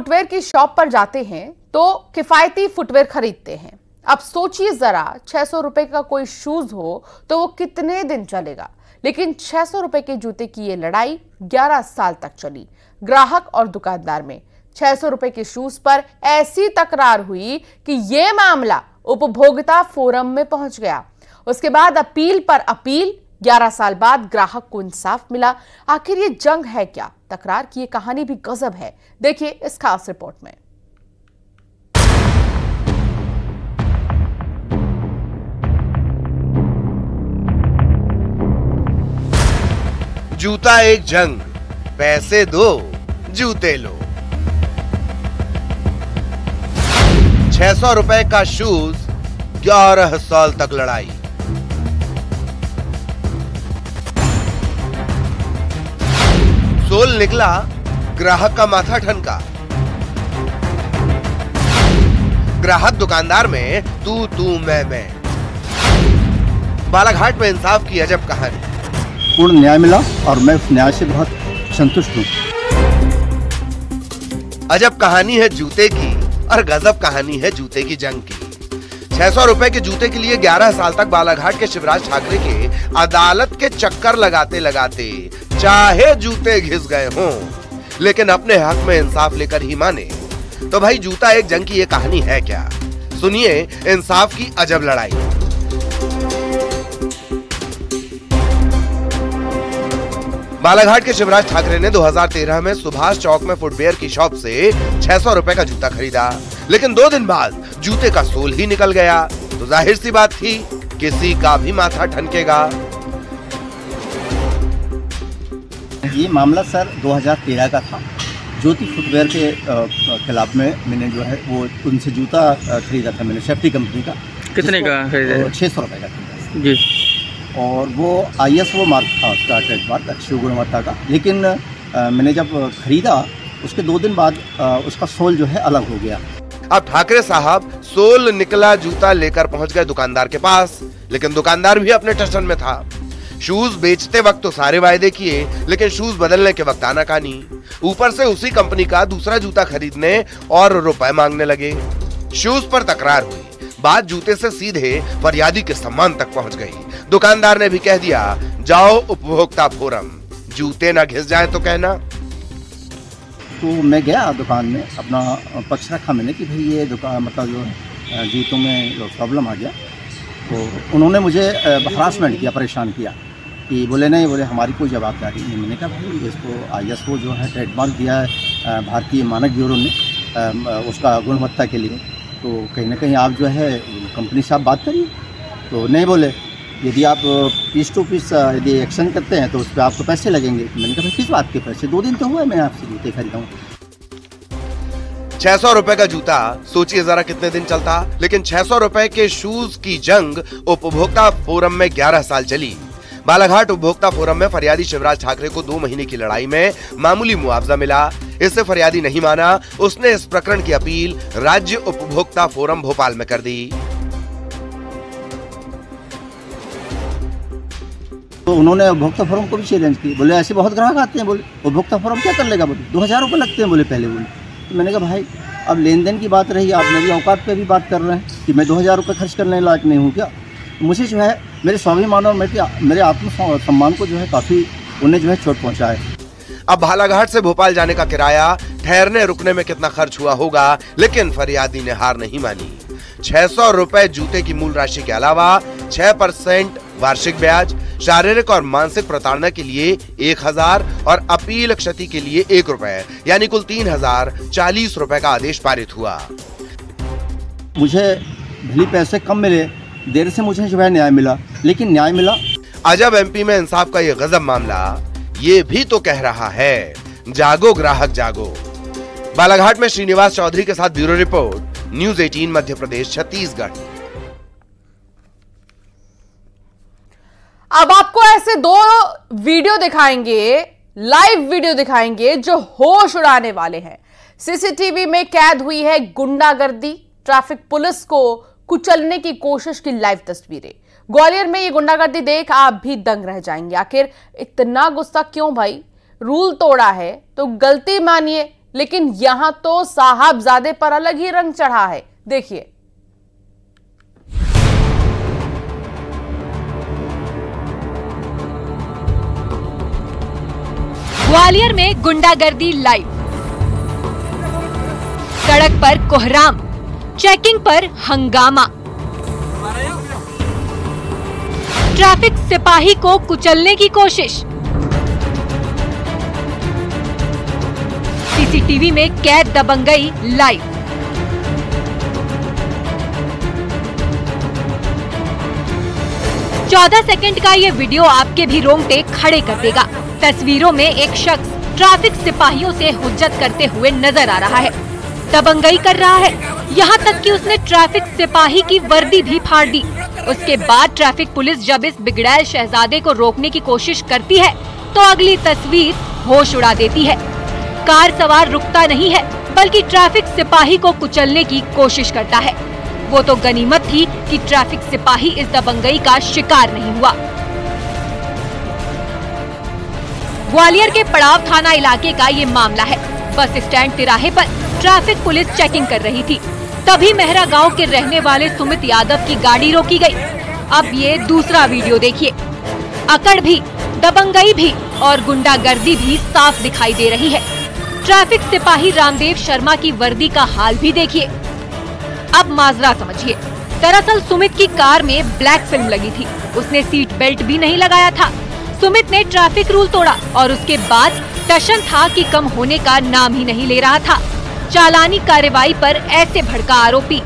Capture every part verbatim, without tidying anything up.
Footwear की shop पर जाते हैं तो किफायती फुटवेयर खरीदते हैं। अब सोचिए जरा, छह सौ रुपए का कोई शूज हो तो वो कितने दिन चलेगा, लेकिन छह सौ रुपए के जूते की ये लड़ाई ग्यारह साल तक चली। ग्राहक और दुकानदार में छह सौ रुपए के शूज पर ऐसी तकरार हुई कि ये मामला उपभोक्ता फोरम में पहुंच गया। उसके बाद अपील पर अपील, ग्यारह साल बाद ग्राहक को इंसाफ मिला। आखिर ये जंग है क्या? तकरार की ये कहानी भी गजब है। देखिए इस खास रिपोर्ट में। जूता एक जंग, पैसे दो जूते लो। छह सौ रुपए का शूज, ग्यारह साल तक लड़ाई। सोल निकला, ग्राहक का माथा ठनका। ग्राहक दुकानदार में तू तू मैं मैं। बालाघाट में इंसाफ की अजब कहानी। पूर्ण न्याय मिला और मैं उस न्याय से बहुत संतुष्ट हूँ। अजब कहानी है जूते की और गजब कहानी है जूते की जंग की। छह सौ रुपए के जूते के लिए ग्यारह साल तक बालाघाट के शिवराज ठाकरे के अदालत के चक्कर लगाते लगाते चाहे जूते घिस गए हों, लेकिन अपने हक में इंसाफ लेकर ही माने। तो भाई जूता एक जंग की ये कहानी है क्या? सुनिए इंसाफ की अजब लड़ाई। बालाघाट के शिवराज ठाकरे ने दो हज़ार तेरह में सुभाष चौक में फुटवेयर की शॉप से छह सौ रुपए का जूता खरीदा, लेकिन दो दिन बाद जूते का सोल ही निकल गया। तो जाहिर सी बात थी, किसी का भी माथा ठनकेगा। ये मामला सर दो हज़ार तेरह का था। ज्योति फुटवेयर के खिलाफ में मैंने जो है वो उनसे जूता खरीदा था, मैंने सेफ्टी कंपनी का। कितने का खरीदा? छः सौ रुपये का खरीदा जी। और वो आई एस ओ मार्क था उसका, ट्रेडमार्क, अच्छी गुणवत्ता का। लेकिन आ, मैंने जब खरीदा उसके दो दिन बाद आ, उसका सोल जो है अलग हो गया। अब ठाकरे साहब सोल निकला जूता लेकर पहुंच गए दुकानदार के पास, लेकिन दुकानदार भी अपने टेंशन में था। शूज बेचते वक्त तो सारे वायदे किए, लेकिन शूज बदलने के वक्त आनाकानी। ऊपर से उसी कंपनी का दूसरा जूता खरीदने और रुपए मांगने लगे। शूज पर तकरार हुई, बात जूते से सीधे फरियादी के सम्मान तक पहुंच गई। दुकानदार ने भी कह दिया, जाओ उपभोक्ता फोरम, जूते ना घिस जाए तो कहना। तो मैं गया दुकान में, अपना पक्ष रखा मैंने कि भाई ये दुकान मतलब जो जूतों में प्रॉब्लम आ गया। तो उन्होंने मुझे हरासमेंट किया, परेशान किया कि बोले नहीं, बोले हमारी कोई जवाबदारी नहीं। मैंने कहा भाई इसको आई एस ओ जो है ट्रेडमार्क दिया है भारतीय मानक ब्यूरो ने उसका गुणवत्ता के लिए, तो कहीं ना कहीं आप जो है कंपनी से आप बात करिए। तो नहीं बोले, यदि आप पीस टू पीस यदि एक्शन करते हैं तो उस पर आपको पैसे लगेंगे। मैंने कहा किस बात के पैसे? दो दिन तो हुआ है मैं आपसे जूते खरीदा हूँ। छह सौ रुपए का जूता, सोचिए जरा कितने दिन चलता। लेकिन छह सौ रुपए के शूज की जंग उपभोक्ता फोरम में ग्यारह साल चली। बालाघाट उपभोक्ता फोरम में फरियादी शिवराज ठाकरे को दो महीने की लड़ाई में मामूली मुआवजा मिला। इससे फरियादी नहीं माना, उसने इस प्रकरण की अपील राज्य उपभोक्ता फोरम भोपाल में कर दी। तो उन्होंने उपभोक्ता फोरम को भी चैलेंज की, बोले ऐसे बहुत ग्राहक आते हैं, बोले उपभोक्ता फोरम क्या कर लेगा, बोले दो हजार रुपये लगते हैं, बोले पहले बोले। तो मैंने कहा भाई अब लेन देन की बात रही, आप मेरी औकात पे भी बात कर रहे हैं कि मैं दो हज़ार रुपये खर्च करने लायक नहीं हूँ क्या? मुझे जो है मेरे स्वाभिमान और मेरे आत्म सम्मान को जो है काफ़ी उन्हें जो है चोट पहुँचा है। अब बालाघाट से भोपाल जाने का किराया, ठहरने रुकने में कितना खर्च हुआ होगा, लेकिन फरियादी ने हार नहीं मानी। छह सौ रुपए जूते की मूल राशि के अलावा छह परसेंट वार्षिक ब्याज, शारीरिक और मानसिक प्रताड़ना के लिए एक हजार और अपील क्षति के लिए एक रुपए, यानी कुल तीन हजार चालीस रुपए का आदेश पारित हुआ। मुझे भले पैसे कम मिले, देर से मुझे जो है न्याय मिला, लेकिन न्याय मिला। अजब एमपी में इंसाफ का ये गजब मामला ये भी तो कह रहा है, जागो ग्राहक जागो। बालाघाट में श्रीनिवास चौधरी के साथ ब्यूरो रिपोर्ट, न्यूज़ अठारह मध्य प्रदेश छत्तीसगढ़। अब आपको ऐसे दो वीडियो दिखाएंगे, लाइव वीडियो दिखाएंगे जो होश उड़ाने वाले हैं। सीसीटीवी में कैद हुई है गुंडागर्दी, ट्रैफिक पुलिस को कुचलने की कोशिश की लाइव तस्वीरें। ग्वालियर में ये गुंडागर्दी देख आप भी दंग रह जाएंगे। आखिर इतना गुस्सा क्यों भाई? रूल तोड़ा है तो गलती मानिए, लेकिन यहां तो साहबजादे पर अलग ही रंग चढ़ा है। देखिए। ग्वालियर में गुंडागर्दी लाइव, सड़क पर कोहराम, चेकिंग पर हंगामा, ट्रैफिक सिपाही को कुचलने की कोशिश, सीसीटीवी में कैद दबंगई लाइव। चौदह सेकंड का ये वीडियो आपके भी रोंगटे खड़े कर देगा। तस्वीरों में एक शख्स ट्रैफिक सिपाहियों से हुज्जत करते हुए नजर आ रहा है, दबंगई कर रहा है, यहाँ तक कि उसने ट्रैफिक सिपाही की वर्दी भी फाड़ दी। उसके बाद ट्रैफिक पुलिस जब इस बिगड़ैल शहजादे को रोकने की कोशिश करती है तो अगली तस्वीर होश उड़ा देती है। कार सवार रुकता नहीं है बल्कि ट्रैफिक सिपाही को कुचलने की कोशिश करता है। वो तो गनीमत थी कि ट्रैफिक सिपाही इस दबंगई का शिकार नहीं हुआ। ग्वालियर के पड़ाव थाना इलाके का ये मामला है। बस स्टैंड तिराहे पर ट्रैफिक पुलिस चेकिंग कर रही थी, तभी मेहरा गांव के रहने वाले सुमित यादव की गाड़ी रोकी गई। अब ये दूसरा वीडियो देखिए। अकड़ भी, दबंगई भी और गुंडागर्दी भी साफ दिखाई दे रही है। ट्रैफिक सिपाही रामदेव शर्मा की वर्दी का हाल भी देखिए। अब माजरा समझिए। दरअसल सुमित की कार में ब्लैक फिल्म लगी थी, उसने सीट बेल्ट भी नहीं लगाया था। सुमित ने ट्रैफिक रूल तोड़ा और उसके बाद टशन था कि कम होने का नाम ही नहीं ले रहा था। चालानी कार्रवाई पर ऐसे भड़का आरोपी।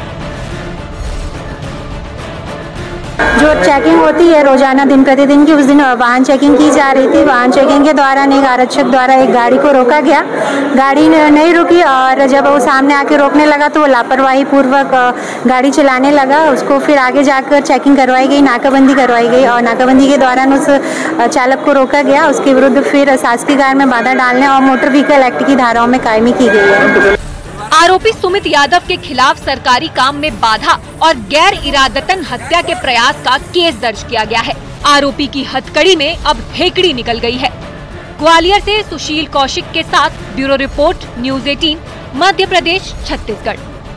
जो चेकिंग होती है रोजाना दिन प्रतिदिन की, उस दिन वाहन चेकिंग की जा रही थी। वाहन चेकिंग के दौरान एक आरक्षक द्वारा एक गाड़ी को रोका गया। गाड़ी नहीं रुकी और जब वो सामने आके रोकने लगा तो वो लापरवाही पूर्वक गाड़ी चलाने लगा। उसको फिर आगे जाकर चेकिंग करवाई गई, नाकाबंदी करवाई गई और नाकाबंदी के दौरान उस चालक को रोका गया। उसके विरुद्ध फिर शासकीय कार में बाधा डालने और मोटर व्हीकल एक्ट की धाराओं में कायमी की गई है। आरोपी सुमित यादव के खिलाफ सरकारी काम में बाधा और गैर इरादतन हत्या के प्रयास का केस दर्ज किया गया है। आरोपी की हथकड़ी में अब हेकड़ी निकल गई है। ग्वालियर से सुशील कौशिक के साथ ब्यूरो रिपोर्ट, न्यूज़ अठारह, मध्य प्रदेश, छत्तीसगढ़।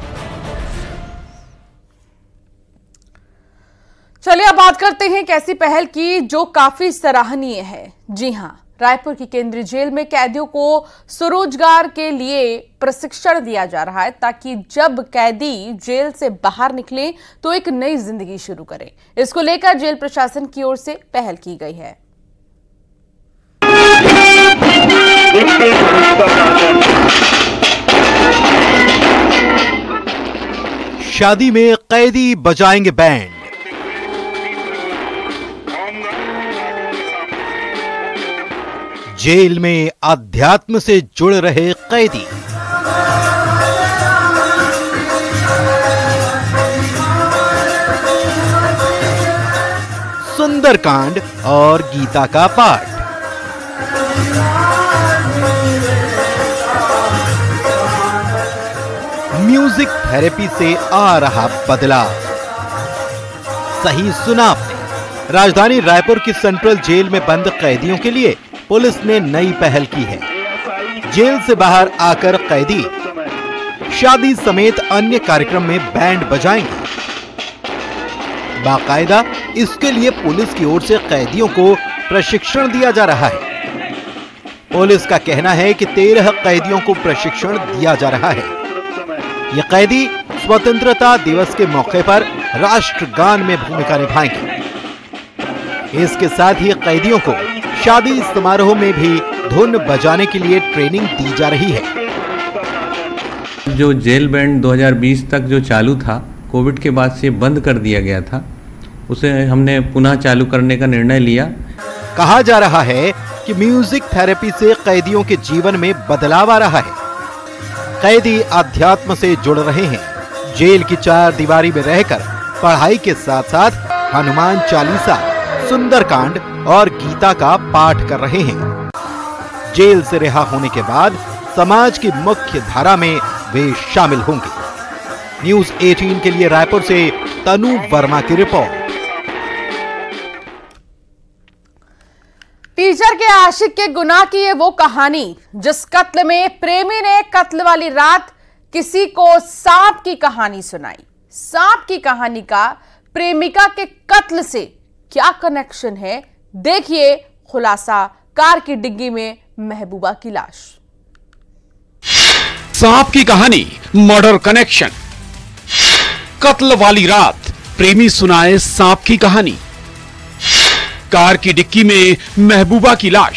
चलिए अब बात करते हैं एक ऐसी पहल की जो काफी सराहनीय है। जी हाँ, रायपुर की केंद्रीय जेल में कैदियों को स्वरोजगार के लिए प्रशिक्षण दिया जा रहा है ताकि जब कैदी जेल से बाहर निकले तो एक नई जिंदगी शुरू करें। इसको लेकर जेल प्रशासन की ओर से पहल की गई है। शादी में कैदी बजाएंगे बैंड, जेल में अध्यात्म से जुड़ रहे कैदी। सुंदरकांड और गीता का पाठ। म्यूजिक थेरेपी से आ रहा बदलाव। सही सुना आपने। राजधानी रायपुर की सेंट्रल जेल में बंद कैदियों के लिए पुलिस ने नई पहल की है। जेल से बाहर आकर कैदी शादी समेत अन्य कार्यक्रम में बैंड बजाएंगे। बाकायदा इसके लिए पुलिस की ओर से कैदियों को प्रशिक्षण दिया जा रहा है। पुलिस का कहना है कि तेरह कैदियों को प्रशिक्षण दिया जा रहा है। ये कैदी स्वतंत्रता दिवस के मौके पर राष्ट्रगान में भूमिका निभाएंगे। इसके साथ ही कैदियों को शादी समारोह में भी धुन बजाने के लिए ट्रेनिंग दी जा रही है। जो जेल बैंड दो हज़ार बीस तक जो चालू था, कोविड के बाद से बंद कर दिया गया था, उसे हमने पुनः चालू करने का निर्णय लिया। कहा जा रहा है कि म्यूजिक थेरेपी से कैदियों के जीवन में बदलाव आ रहा है। कैदी अध्यात्म से जुड़ रहे हैं। जेल की चार दीवारी में रहकर पढ़ाई के साथ साथ हनुमान चालीसा, सुंदरकांड और गीता का पाठ कर रहे हैं। जेल से रिहा होने के बाद समाज की मुख्य धारा में वे शामिल होंगे। न्यूज़ अठारह के लिए रायपुर से तनु वर्मा की रिपोर्ट। टीचर के आशिक के गुनाह की है वो कहानी जिस कत्ल में प्रेमी ने कत्ल वाली रात किसी को सांप की कहानी सुनाई। सांप की कहानी का प्रेमिका के कत्ल से क्या कनेक्शन है, देखिए खुलासा। कार की डिग्गी में महबूबा की लाश। सांप की कहानी, मर्डर कनेक्शन। कत्ल वाली रात, प्रेमी सुनाए सांप की कहानी। कार की डिक्की में महबूबा की लाश।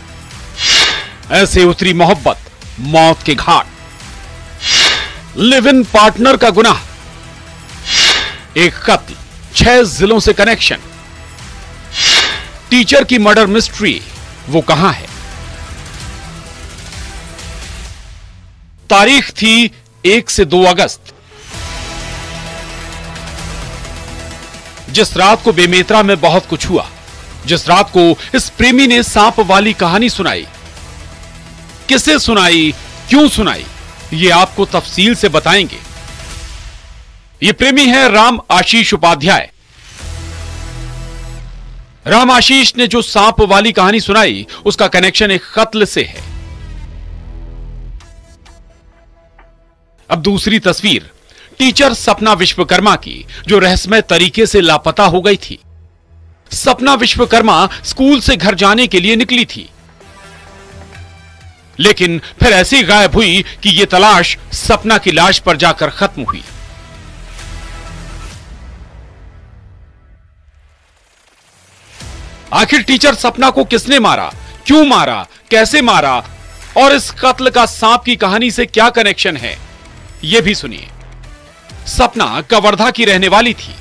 ऐसे उतरी मोहब्बत मौत के घाट। लिव इन पार्टनर का गुनाह, एक कत्ल, छह जिलों से कनेक्शन। टीचर की मर्डर मिस्ट्री, वो कहां है? तारीख थी एक से दो अगस्त। जिस रात को बेमेतरा में बहुत कुछ हुआ, जिस रात को इस प्रेमी ने सांप वाली कहानी सुनाई। किसे सुनाई, क्यों सुनाई, ये आपको तफसील से बताएंगे। ये प्रेमी है राम आशीष उपाध्याय। राम आशीष ने जो सांप वाली कहानी सुनाई, उसका कनेक्शन एक कत्ल से है। अब दूसरी तस्वीर टीचर सपना विश्वकर्मा की, जो रहस्यमय तरीके से लापता हो गई थी। सपना विश्वकर्मा स्कूल से घर जाने के लिए निकली थी, लेकिन फिर ऐसी गायब हुई कि यह तलाश सपना की लाश पर जाकर खत्म हुई। आखिर टीचर सपना को किसने मारा, क्यों मारा, कैसे मारा, और इस कत्ल का सांप की कहानी से क्या कनेक्शन है, यह भी सुनिए। सपना कवर्धा की रहने वाली थी।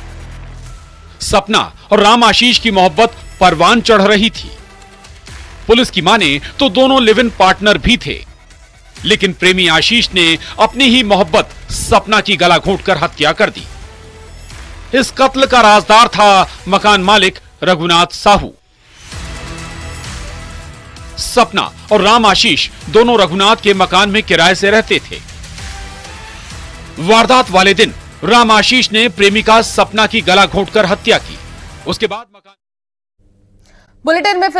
सपना और राम आशीष की मोहब्बत परवान चढ़ रही थी। पुलिस की माने तो दोनों लिव इन पार्टनर भी थे, लेकिन प्रेमी आशीष ने अपनी ही मोहब्बत सपना की गला घोंटकर हत्या कर दी। इस कत्ल का राजदार था मकान मालिक रघुनाथ साहू। सपना और राम आशीष दोनों रघुनाथ के मकान में किराए से रहते थे। वारदात वाले दिन राम आशीष ने प्रेमिका सपना की गला घोंटकर हत्या की। उसके बाद मकान बुलेटिन में